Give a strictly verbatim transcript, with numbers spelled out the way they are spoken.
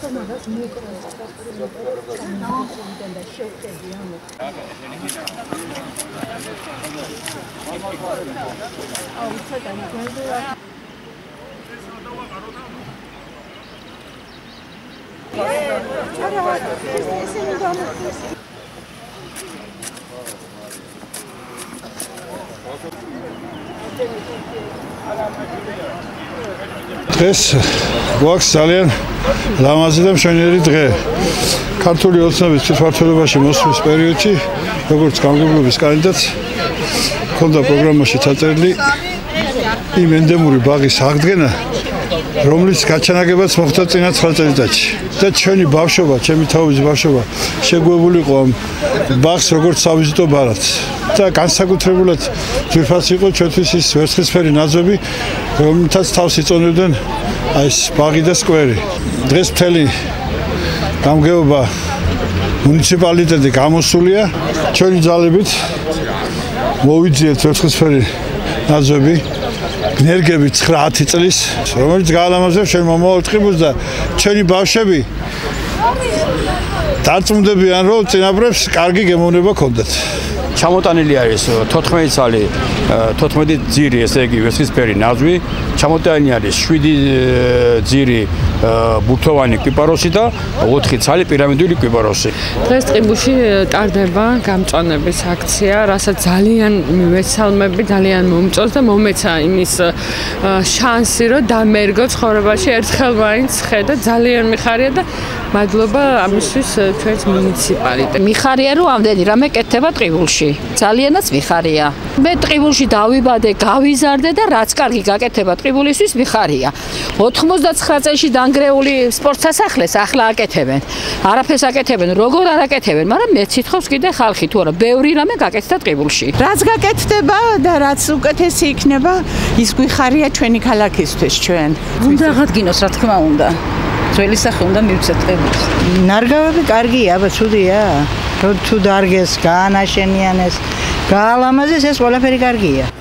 დღეს გვაქვს ძალიან ლამაზი და მშვენიერი დღე. ქართული ოცნების თვითმმართველობაში მოსვლის პერიოდში, როგორც გამგებლობის კანდიდატს, მქონდა პროგრამაში ჩაწერილი იმ ენდემური ბაღის აღდგენა, რომლის გაჩანაგებაც მოხდა წინა ცხრა წელიწადში. და ჩვენი ბავშვობა, ჩემი თაობის ბავშვობა შეგუებული იყო ამ ბაღს როგორც სავიზიტო ბარათს. და განსაკუთრებულად ძვირფასი იყო ჩვენთვის ის ვერცხლისფერი ნაძვები, რომელთაც თავს იწონებდნენ აი ეს ბაღი და სკვერი. დღეს მთელი გამგეობა მუნიციპალიტეტი გამოსულია. ჩვენი ძალებით მოვიძიეთ ვერცხლისფერი ნაძვები ნერგები ცხრა-ათი წლის, რომელიც გაალამაზებს ჩვენ მომავალ ტყიბულს და ჩვენი ბავშვები დარწმუნდებიან, რომ წინაპრებს კარგი გემოვნება ჰქონდათ. ჩამოტანილი არის თოთხმეტი წალი, თოთხმეტი ძირი, ესე იგი ვერცხლისფერი ნაძვი, ჩამოტანილი არის შვიდი ძირი ბურთოვანი კვიპაროსი და ოთხი ცალი პირამიდული კვიპაროსი. დღეს ტყიბულში ტარდება გამწვანების აქცია, რასაც ძალიან მივეცალმები, ძალიან მომწონს და მომეცა იმის შანსი, რომ დამერგო ცხოვრებაში ერთხელ მაინც ხედა, ძალიან მიხარია და მადლობა ამისთვის ჩვენს მუნიციპალიტეტს. მიხარია, რომ ამდენი რამე კეთდება ტყიბულში. ძალიანაც მიხარია. მე ტყიბულში დავიბადე, გავიზარდე და რაც კარგი გაკეთება ტყიბულისთვის მიხარია. ოთხმოცდაცხრა წელში დანგრეული სპორტ სასახლეს ახლა აკეთებენ. არაფერს აკეთებენ, როგორ არ აკეთებენ, მაგრამ მე ცითხოვს კიდე ხალხი თუ არა, ბევრი რამე გაკეთდა ტყიბულში. რაც გაკეთდება და რაც უკეთესი იქნება, ის გვიხარია ჩვენი ქალაქისთვის ჩვენ. უნდა აღადგინოს, რა თქმა უნდა. ძველი სახე უნდა მივცეთ ტყიბულს. ნარგავები კარგია, აბა ცუდია. თუ დარგეს, გაანაშენიანეს, გაალამაზეს, ეს ყველაფერი კარგია.